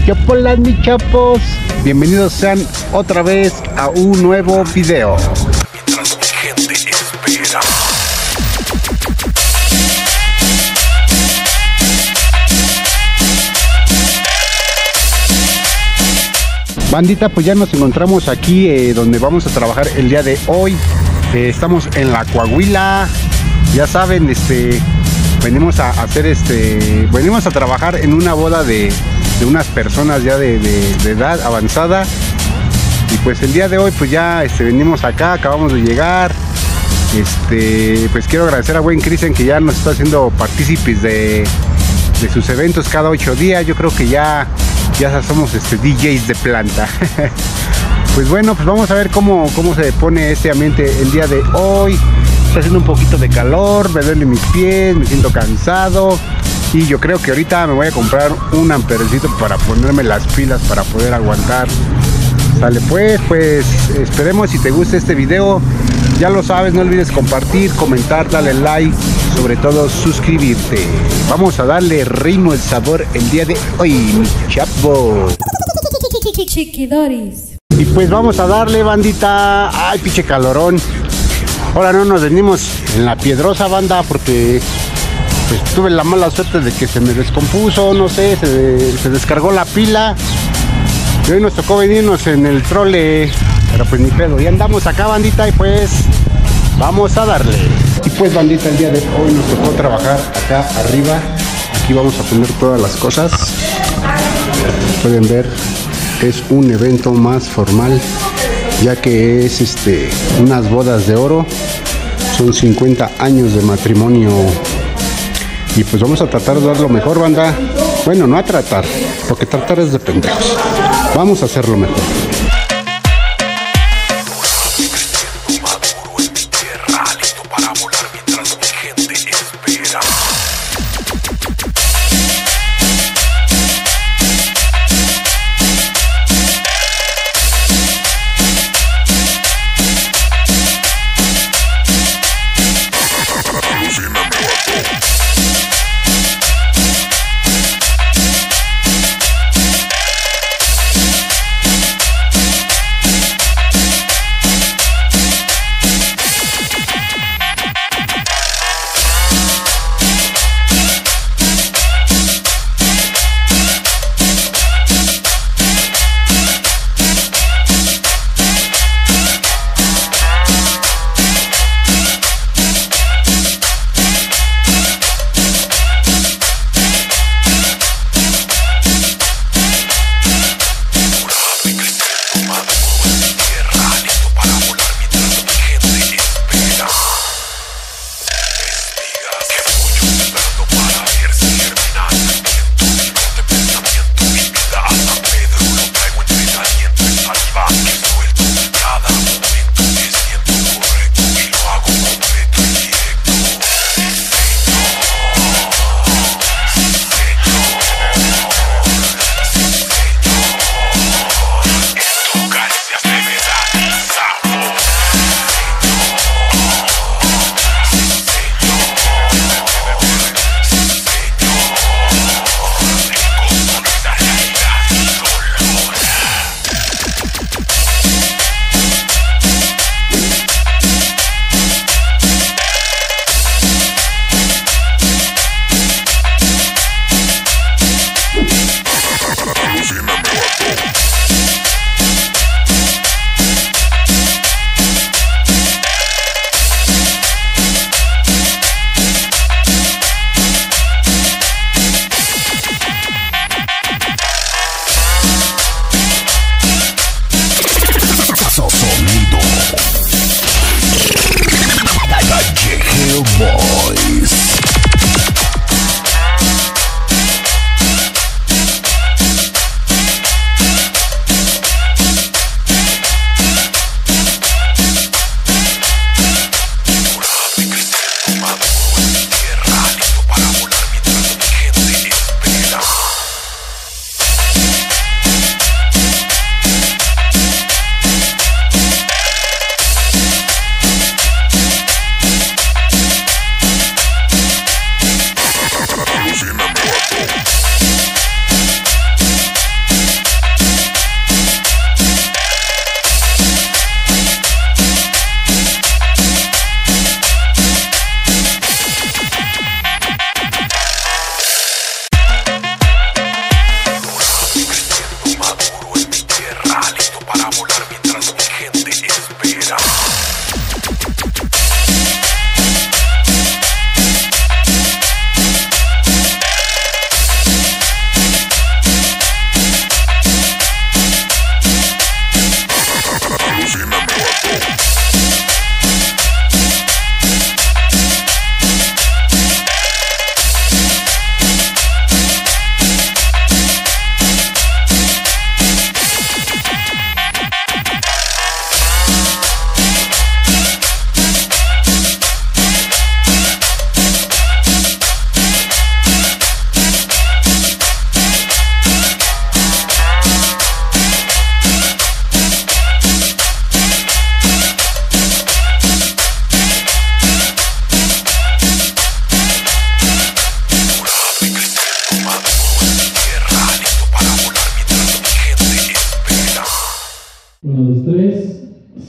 Hola mis chapos, bienvenidos sean otra vez a un nuevo video. Mientras mi gente espera. Bandita, pues ya nos encontramos aquí donde vamos a trabajar el día de hoy. Estamos en la Coahuila, ya saben, venimos a hacer venimos a trabajar en una boda de unas personas ya de edad avanzada. Y pues el día de hoy pues ya venimos acá, acabamos de llegar. Pues quiero agradecer a buen Cristian que ya nos está haciendo partícipes de sus eventos cada 8 días. Yo creo que ya somos DJs de planta. Pues bueno, pues vamos a ver cómo se pone este ambiente el día de hoy. Está haciendo un poquito de calor, me duelen mis pies, me siento cansado. Y yo creo que ahorita me voy a comprar un amperecito para ponerme las pilas para poder aguantar. Sale pues esperemos si te gusta este video. Ya lo sabes, no olvides compartir, comentar, darle like, sobre todo suscribirte. Vamos a darle ritmo, el sabor el día de hoy, mi chapo. Chiquidoris. Y pues vamos a darle, bandita. Ay, pinche calorón. Ahora no nos venimos en la piedrosa, banda, porque pues tuve la mala suerte de que se me descompuso, no sé, se descargó la pila. Y hoy nos tocó venirnos en el trole, pero pues ni pedo. Ya andamos acá, bandita, y pues vamos a darle. Y pues, bandita, el día de hoy nos tocó trabajar acá arriba. Aquí vamos a poner todas las cosas. Pueden ver, es un evento más formal, ya que es unas bodas de oro. Son 50 años de matrimonio. Y pues vamos a tratar de dar lo mejor, banda. Bueno, no a tratar, porque tratar es de pendejos. Vamos a hacerlo mejor. Maduro en mi tierra, listo para volar mientras mi gente espera.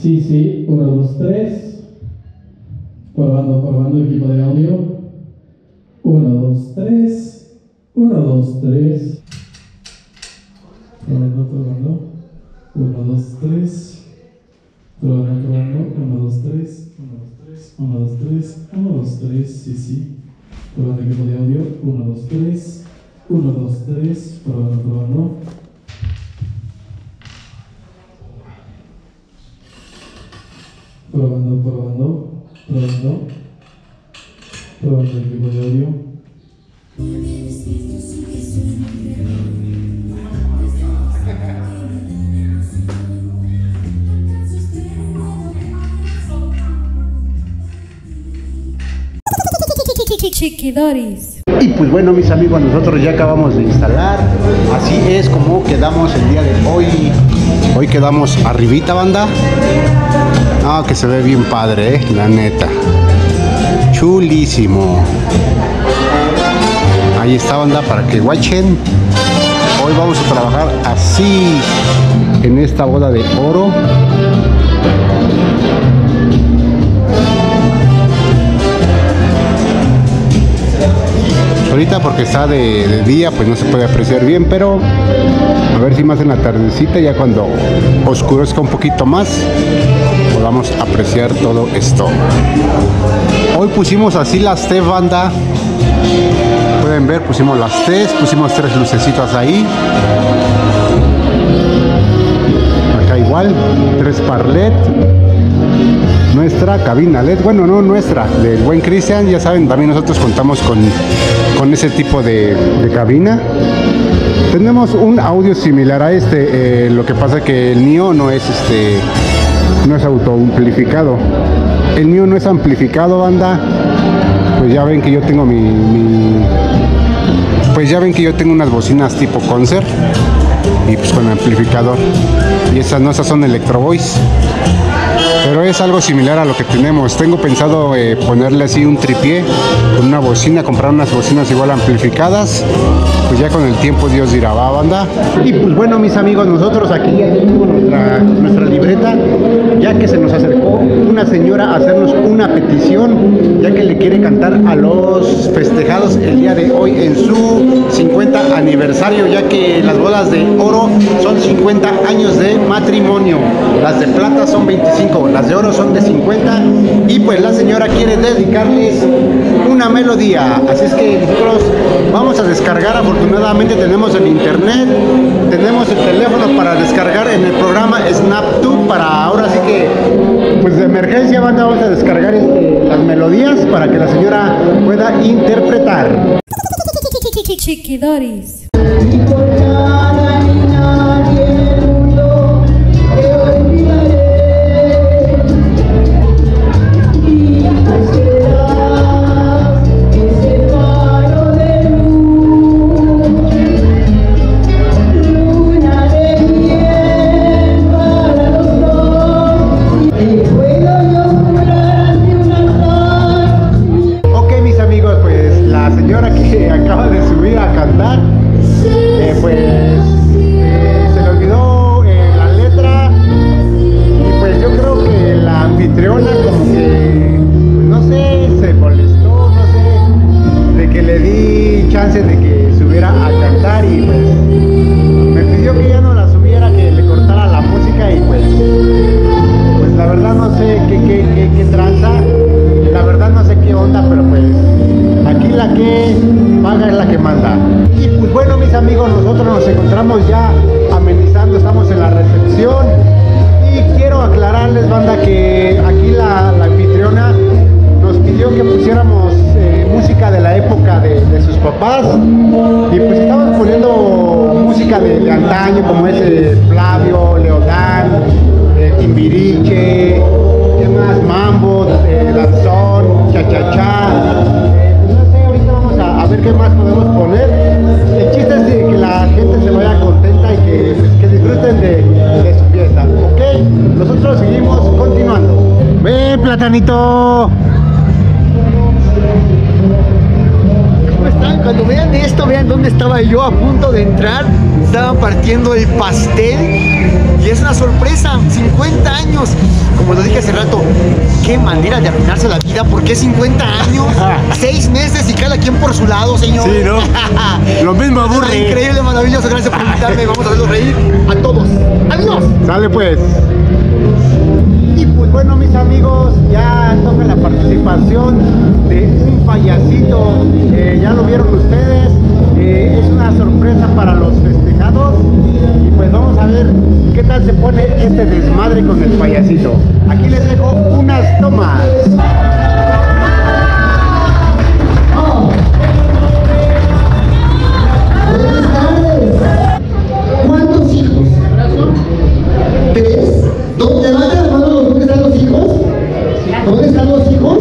Sí, 1, 2, 3. Probando equipo de audio. 1, 2, 3. 1, 2, 3. Probando. 1, 2, 3. Probando. 1, 2, 3. 1, 2, 3. 1, 2, 3. Sí. Probando equipo de audio. 1, 2, 3. 1, 2, 3. Probando. Probando equipo de audio. Chiquidoris. Y pues bueno, mis amigos, nosotros ya acabamos de instalar. Así es como quedamos el día de hoy. Hoy quedamos arribita, banda. Ah, que se ve bien padre, la neta. Chulísimo. Ahí está, banda, para que guachen. Hoy vamos a trabajar así en esta boda de oro. Ahorita porque está de día pues no se puede apreciar bien, pero a ver si más en la tardecita, ya cuando oscurezca un poquito más, podamos apreciar todo esto. Hoy pusimos así las T, banda. Pueden ver, pusimos las T, pusimos 3 lucecitas ahí. Acá igual, 3 parlet. Nuestra cabina LED, bueno, no nuestra, del buen Cristian, ya saben, también nosotros contamos con ese tipo de cabina. Tenemos un audio similar a este, lo que pasa que el mío no es no es autoamplificado. El mío no es amplificado, banda. Pues ya ven que yo tengo pues ya ven que yo tengo unas bocinas tipo concert y pues con amplificador. Y esas son Electro Voice. Pero es algo similar a lo que tenemos. Tengo pensado ponerle así un tripié con una bocina, comprar unas bocinas igual amplificadas. Pues ya con el tiempo Dios dirá, va, banda. Y pues bueno, mis amigos, nosotros aquí ya tenemos nuestra libreta, ya que se nos acercó una señora a hacernos una petición, ya que le quiere cantar a los festejados el día de hoy en su 50 aniversario, ya que las bodas de oro son 50 años de matrimonio, las de plata son 25, las de oro son de 50, y pues la señora quiere dedicarles una melodía. Así es que nosotros vamos a descargar. Afortunadamente tenemos el internet, tenemos el teléfono para descargar en el programa SnapTube, para ahora sí que pues de emergencia, banda, vamos a descargar las melodías para que la señora pueda interpretar. Chiquidoris. Y pues estamos poniendo música de antaño, como es Flavio, Leodán, Timbiriche, ¿qué más? Mambo, danzón, cha-cha-cha. No sé, ahorita vamos a ver qué más podemos poner. El chiste es que la gente se vaya contenta y que disfruten de su fiesta, ¿ok? Nosotros seguimos continuando. ¡Ven, platanito! ¿Cómo están? cuando vean esto, vean dónde estaba yo a punto de entrar. Estaban partiendo el pastel y es una sorpresa, 50 años. Como lo dije hace rato, qué manera de arruinarse la vida, porque 50 años, 6 meses y cada quien por su lado, señor. Sí, ¿no? Lo mismo aburre. Increíble, maravilloso, gracias por invitarme. Vamos a verlos reír a todos. ¡Adiós! Sale pues. Y pues bueno, mis amigos, ya toca la participación de un payasito. Ya lo vieron ustedes. Es una sorpresa para los festejados. Y pues vamos a ver qué tal se pone este desmadre con el payasito. Aquí les dejo unas tomas. ¿Cuántos hijos? 3. ¿Dónde van las manos? ¿Dónde están los hijos? ¿Dónde están los hijos?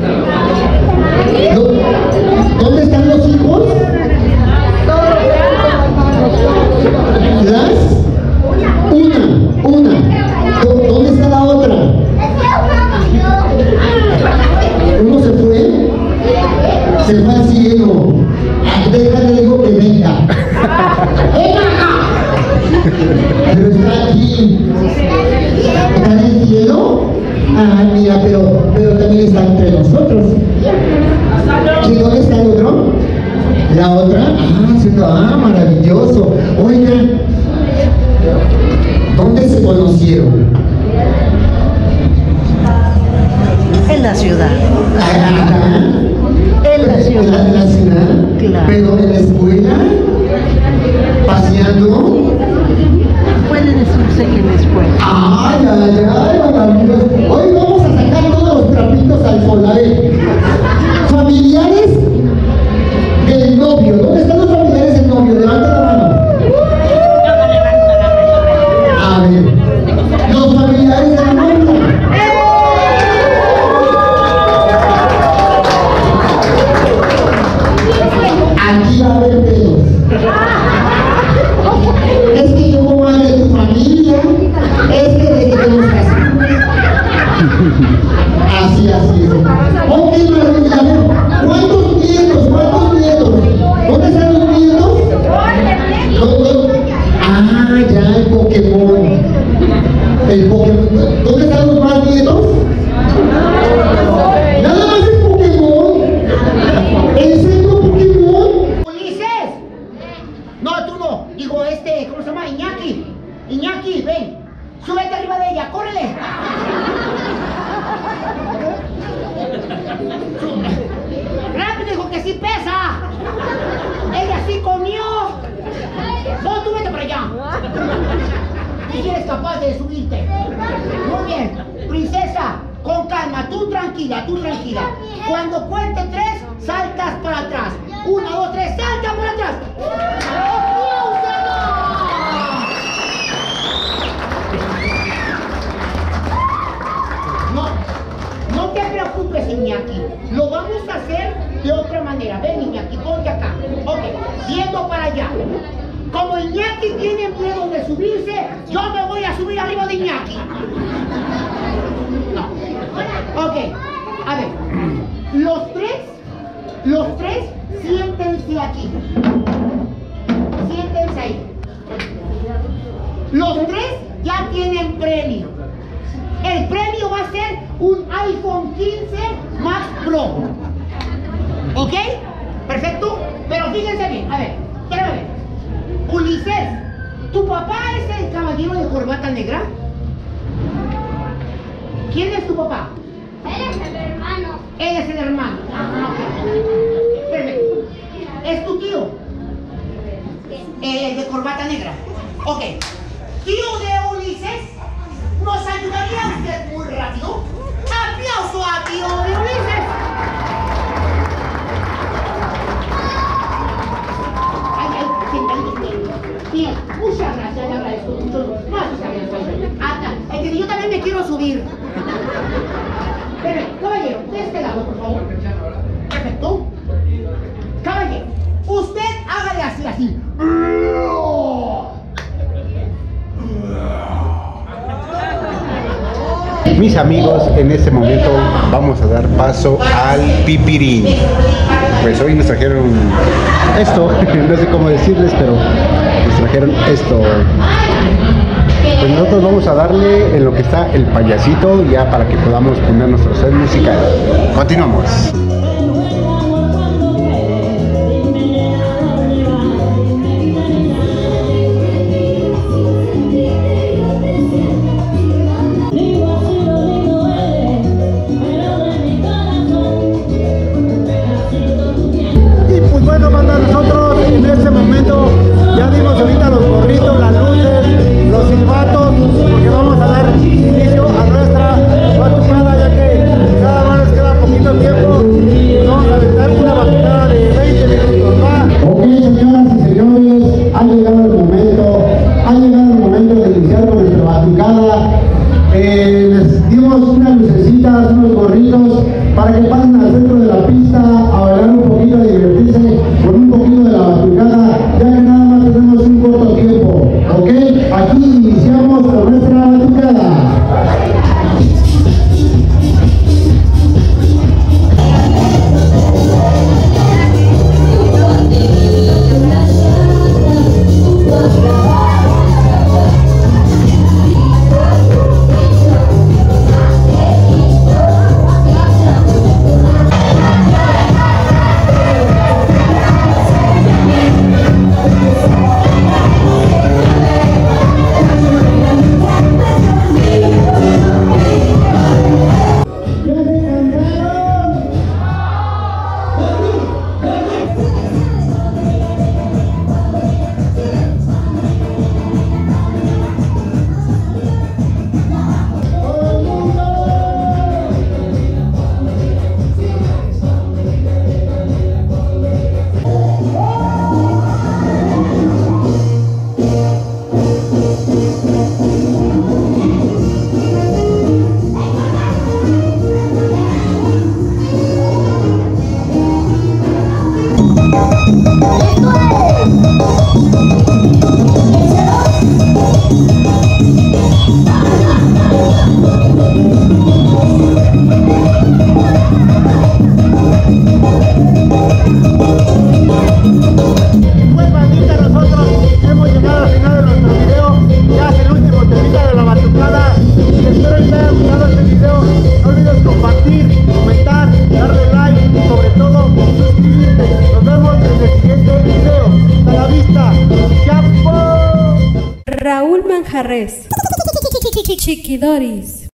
¿Dónde están los hijos? ¿Las? Una. ¿Dónde está la otra? ¿Uno se fue? Se fue al cielo. Déjale, digo que venga. Pero está aquí. ¿Está en el cielo? Ah, mira, pero también está entre nosotros. ¿Y dónde está el otro? ¿La otra? Maravilloso. Oigan, ¿dónde se conocieron? En la ciudad. En la ciudad. ¿En la ciudad? Claro. ¿Pero en la escuela? ¿Paseando? Puede decirse que en la escuela. ¡Ay, maravilloso! Hoy vamos a sacar todos los trapitos al sol. A ver, familiares del novio. ¿Dónde están los familiares del novio? Levanta la mano. A ver, los familiares de la novia. Aquí va a haber pedos. Es que yo voy a de tu familia. Es que desde que nos casamos. Así es. Ok, maravilla. ¿Cuántos nietos? ¿Dónde están los nietos? Ah, ya, el Pokémon. ¿Dónde están los más nietos? Nada más el Pokémon. ¿En serio Pokémon? ¡Ulises! No, tú no. Digo, ¿cómo se llama? Iñaki, ven. Súbete arriba de ella, córrele. Rápido, hijo, que sí pesa. Ella sí comió. No, tú vete para allá. Si eres capaz de subirte. Muy bien. Princesa, con calma, tú tranquila. Cuando cuente 3, saltas para atrás. 1, 2, 3, salta para atrás. No te preocupes, Iñaki. Lo vamos a hacer de otra manera. Ven, Iñaki, ponte acá. Ok, viendo para allá. Como Iñaki tiene miedo de subirse, yo me voy a subir arriba de Iñaki. No. Ok, a ver. Los tres, siéntense aquí. Siéntense ahí. Los 3 ya tienen premio. El premio va a ser un iPhone 15 Max Pro. ¿Ok? ¿Perfecto? Pero fíjense bien. A ver, quiero ver. Ulises, ¿tu papá es el caballero de corbata negra? ¿Quién es tu papá? Él es el hermano. Él es el hermano. Ok. Perfecto. ¿Es tu tío? El de corbata negra. Ok. Tío de Ulises, ¿nos ayudaría usted muy rápido? ¡Aplauso a tío de Ulises! Ay, sentadito. Bien, muchas gracias, le agradezco mucho. Es que yo también me quiero subir. Caballero, de este lado, por favor. Perfecto. Caballero, usted hágale así. Mis amigos, en este momento vamos a dar paso al pipirín. pues hoy nos trajeron esto, no sé cómo decirles, pero nos trajeron esto. Pues nosotros vamos a darle en lo que está el payasito ya para que podamos poner nuestro set musical. Continuamos. Y pues bueno, banda, nosotros en este momento ya dimos ahorita los gorritos, las luces, los silbatos, porque vamos a dar inicio a nuestra batucada, ya que cada vez nos queda poquito tiempo y vamos a aventar una batucada de 20 minutos, ¿va? Ok, señoras y señores, ha llegado el momento de iniciar con nuestra batucada. Les dimos unas lucecitas, unos gorritos para que pasen al centro de la pista a bailar un poquito, a divertirse con un poquito de la batucada, ya que nada más tenemos un corto tiempo, ¿ok? Aquí iniciamos con nuestra batucada. Pues bandita, nosotros hemos llegado al final de nuestro video, ya es el último temita de la batucada. Espero que les haya gustado este video, no olvides compartir, comentar, darle like y sobre todo suscribirte. Nos vemos en el siguiente video. Hasta la vista, ¡chapo! Raúl Manjarres, Chiquidoris.